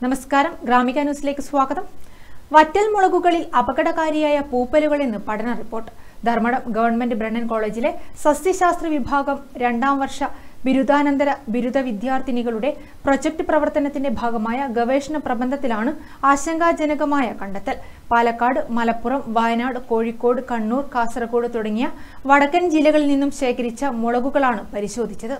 നമസ്കാരം, ഗ്രാമിക ന്യൂസിലേക്ക് സ്വാഗതം. വറ്റൽ മുളകുകളിൽ അപകടകാരിയായ പൂപ്പലുകൾ എന്ന് പഠന റിപ്പോർട്ട്. ധർമ്മടം ഗവൺമെന്റ് ബ്രണ്ണൻ കോളേജിലെ സസ്യശാസ്ത്ര വിഭാഗം 2ാം വർഷ ബിരുദാനന്തര ബിരുദ വിദ്യാർത്ഥിനികളുടെ പ്രൊജക്ട് പ്രവർത്തനത്തിന്റെ ഭാഗമായ ഗവേഷണ പ്രബന്ധത്തിലാണ് ആശങ്കാജനകമായ കണ്ടെത്തൽ. പാലക്കാട്, മലപ്പുറം, വയനാട്, കോഴിക്കോട്, കണ്ണൂർ, കാസർഗോഡ് തുടങ്ങിയ വടക്കൻ ജില്ലകളിൽ നിന്നും ശേഖരിച്ച മുളകുകളാണ് പരിശോധിച്ചത്.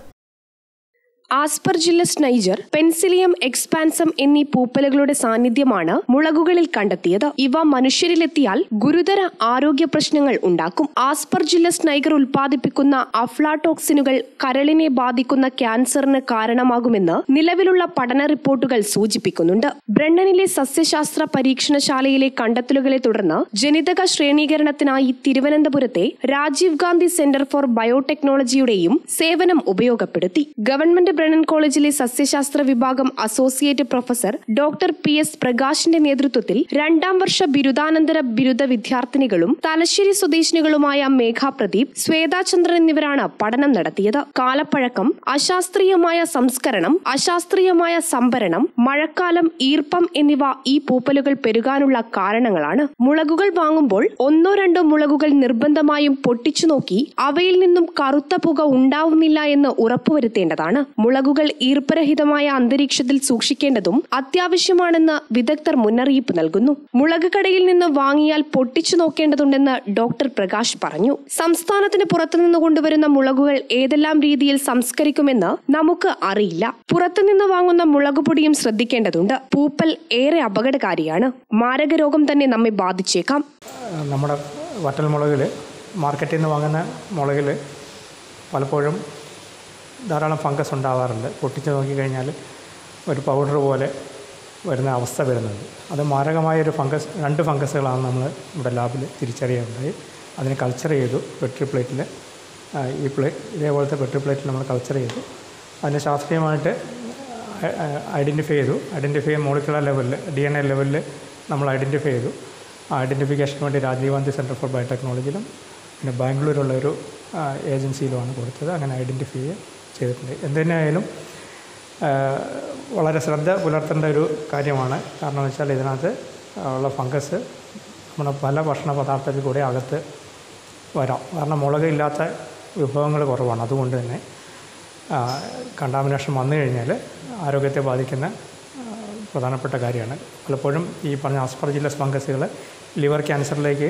ആസ്പെർജില്ലസ് നൈജർ, പെൻസിലിയം എക്സ്പാൻസം എന്നീ പൂപ്പലുകളുടെ സാന്നിധ്യമാണ് മുളകുകളിൽ കണ്ടെത്തിയത്. ഇവ മനുഷ്യരിലെത്തിയാൽ ഗുരുതര ആരോഗ്യ പ്രശ്നങ്ങൾ ഉണ്ടാക്കും. ആസ്പെർജില്ലസ് നൈഗർ ഉൽപ്പാദിപ്പിക്കുന്ന അഫ്ലാടോക്സിനുകൾ കരളിനെ ബാധിക്കുന്ന ക്യാൻസറിന് കാരണമാകുമെന്ന് നിലവിലുള്ള പഠന റിപ്പോർട്ടുകൾ സൂചിപ്പിക്കുന്നുണ്ട്. ബ്രണ്ണനിലെ സസ്യശാസ്ത്ര പരീക്ഷണശാലയിലെ കണ്ടെത്തലുകളെ തുടർന്ന് ജനിതക ശ്രേണീകരണത്തിനായി തിരുവനന്തപുരത്തെ രാജീവ് ഗാന്ധി സെന്റർ ഫോർ ബയോടെക്നോളജിയുടെയും സേവനം ഉപയോഗപ്പെടുത്തി. ഗവൺമെന്റ് ബ്രണ്ണൻ കോളേജിലെ സസ്യശാസ്ത്ര വിഭാഗം അസോസിയേറ്റ് പ്രൊഫസർ ഡോക്ടർ PS പ്രകാശിന്റെ നേതൃത്വത്തിൽ 2ാം വർഷ ബിരുദാനന്തര ബിരുദ വിദ്യാർത്ഥിനികളും തലശ്ശേരി സ്വദേശിനികളുമായ മേഘ പ്രദീപ്, ശ്വേതാചന്ദ്രൻ എന്നിവരാണ് പഠനം നടത്തിയത്. കാലപ്പഴക്കം, അശാസ്ത്രീയമായ സംസ്കരണം, അശാസ്ത്രീയമായ സംഭരണം, മഴക്കാലം, ഈർപ്പം എന്നിവ ഈ പൂപ്പലുകൾ പെരുകാനുള്ള കാരണങ്ങളാണ്. മുളകുകൾ വാങ്ങുമ്പോൾ 1-2 മുളകുകൾ നിർബന്ധമായും പൊട്ടിച്ചു നോക്കി അവയിൽ നിന്നും കറുത്ത പുക ഉണ്ടാവുന്നില്ല എന്ന് ഉറപ്പുവരുത്തേണ്ടതാണ്. മുളകുകൾ ഈർപ്പരഹിതമായ അന്തരീക്ഷത്തിൽ സൂക്ഷിക്കേണ്ടതും അത്യാവശ്യമാണെന്ന് വിദഗ്ധർ മുന്നറിയിപ്പ് നൽകുന്നു. മുളക് കടയിൽ നിന്ന് വാങ്ങിയാൽ പൊട്ടിച്ചു നോക്കേണ്ടതുണ്ടെന്ന് ഡോക്ടർ പ്രകാശ് പറഞ്ഞു. സംസ്ഥാനത്തിന് പുറത്തുനിന്ന് കൊണ്ടുവരുന്ന മുളകുകൾ ഏതെല്ലാം രീതിയിൽ സംസ്കരിക്കുമെന്ന് നമുക്ക് അറിയില്ല. പുറത്തുനിന്ന് വാങ്ങുന്ന മുളകുപൊടിയും ശ്രദ്ധിക്കേണ്ടതുണ്ട്. പൂപ്പൽ ഏറെ അപകടകാരിയാണ്. മാരകരോഗം തന്നെ നമ്മെ ബാധിച്ചേക്കാം. നമ്മുടെ വറ്റൽ മുളകിൽ മാർക്കറ്റിൽ നിന്ന് വാങ്ങുന്ന മുളകിൽ പലപ്പോഴും ധാരാളം ഫംഗസ് ഉണ്ടാവാറുണ്ട്. പൊട്ടിച്ച് നോക്കിക്കഴിഞ്ഞാൽ ഒരു പൗഡർ പോലെ വരുന്ന അവസ്ഥ വരുന്നുണ്ട്. അത് മാരകമായൊരു ഫംഗസ്, 2 ഫംഗസുകളാണ് നമ്മൾ ഇവിടെ ലാബിൽ തിരിച്ചറിയുന്നത്. അതിന് കൾച്ചർ ചെയ്തു. പെട്രി പ്ലേറ്റിൽ ഇതേപോലത്തെ പെട്രി പ്ലേറ്റിൽ നമ്മൾ കൾച്ചർ ചെയ്തു. അതിന് ശാസ്ത്രീയമായിട്ട് ഐഡൻറ്റിഫൈ മോളിക്കുലർ ലെവലിൽ, DNA ലെവലിൽ നമ്മൾ ഐഡൻറ്റിഫൈ ചെയ്തു. ആ ഐഡൻറ്റിഫിക്കേഷന് വേണ്ടി രാജീവ് ഗാന്ധി സെൻറ്റർ ഫോർ ബയോടെക്നോളജിയിലും പിന്നെ ബാംഗ്ലൂരുള്ളൊരു ഏജൻസിയിലുമാണ് കൊടുത്തത്. അങ്ങനെ ഐഡൻറ്റിഫൈ ചെയ്തിട്ടുണ്ട്. എന്തിനായാലും വളരെ ശ്രദ്ധ പുലർത്തേണ്ട ഒരു കാര്യമാണ്. കാരണം എന്ന് വെച്ചാൽ ഇതിനകത്ത് ഉള്ള ഫംഗസ് നമ്മുടെ പല ഭക്ഷണ പദാർത്ഥത്തിൽ കൂടെ അകത്ത് വരാം. കാരണം മുളകില്ലാത്ത വിഭവങ്ങൾ കുറവാണ്. അതുകൊണ്ട് തന്നെ കണ്ടാമിനേഷൻ വന്നു കഴിഞ്ഞാൽ ആരോഗ്യത്തെ ബാധിക്കുന്ന പ്രധാനപ്പെട്ട കാര്യമാണ്. പലപ്പോഴും ഈ പറഞ്ഞ ആസ്പെർജില്ലസ് ഫംഗസുകൾ ലിവർ ക്യാൻസറിലേക്ക്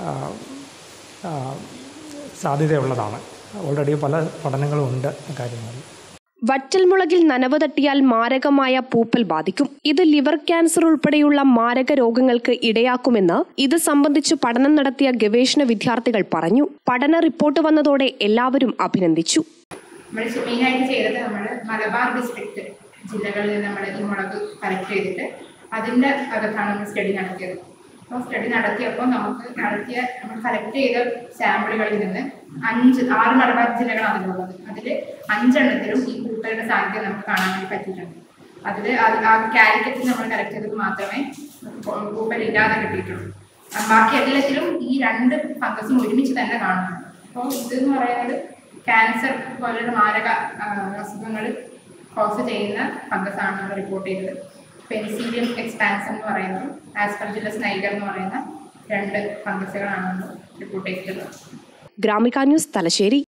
സാധ്യതയുള്ളതാണ്. ഓൾറെഡി പല പഠനങ്ങളും ഉണ്ട് കാര്യങ്ങളിൽ. വറ്റൽ മുളകിൽ നനവ് തട്ടിയാൽ മാരകമായ പൂപ്പൽ ബാധിക്കും. ഇത് ലിവർ ക്യാൻസർ ഉൾപ്പെടെയുള്ള മാരക രോഗങ്ങൾക്ക് ഇടയാക്കുമെന്ന് ഇത് സംബന്ധിച്ച് പഠനം നടത്തിയ ഗവേഷണ വിദ്യാർത്ഥികൾ പറഞ്ഞു. പഠന റിപ്പോർട്ട് വന്നതോടെ എല്ലാവരും അഭിനന്ദിച്ചു. മെയിനായിട്ട് ചെയ്തത് നമ്മൾ മലബാർ ഡിസ്ട്രിക്ട് ജില്ലകളിൽ നിന്ന് നമ്മൾ ഈ മുളക് കളക്ട് ചെയ്തിട്ട് അതിൻ്റെ അകത്താണ് നമ്മൾ സ്റ്റഡി നടത്തിയത്. അപ്പോൾ സ്റ്റഡി നടത്തിയപ്പോൾ നമ്മൾ കളക്ട് ചെയ്ത സാമ്പിളുകളിൽ നിന്ന് 6 മലബാർ ജില്ലകളാണ് അതിലുള്ളത്. അതിൽ 5 എണ്ണത്തിലും ഈ പൂപ്പലുടെ സാധ്യത നമുക്ക് കാണാൻ വേണ്ടി പറ്റിയിട്ടുണ്ട്. അതിൽ ആ കാലിക്കറ്റിൽ നമ്മൾ കളക്ട് ചെയ്തത് മാത്രമേ പൂപ്പലില്ലാതെ കിട്ടിയിട്ടുള്ളൂ. ബാക്കി എല്ലാത്തിലും ഈ 2 ഫംഗസും ഒരുമിച്ച് തന്നെ കാണുന്നുണ്ട്. അപ്പോൾ ഇതെന്ന് പറയുന്നത് ക്യാൻസർ പോലുള്ള മാരക അസുഖങ്ങൾ കോസ് ചെയ്യുന്ന ഫംഗസാണ് നമ്മൾ റിപ്പോർട്ട് ചെയ്തത്. പെൻസിലിയം എക്സ്പാൻസം എന്ന് പറയുന്നതും ആസ്പെർജില്ലസ് നൈഗർ എന്ന് പറയുന്ന 2 ഫംഗസുകളാണ് നമ്മൾ റിപ്പോർട്ട് ചെയ്തിട്ടുള്ളത്. ഗ്രാമിക ന്യൂസ്, തലശ്ശേരി.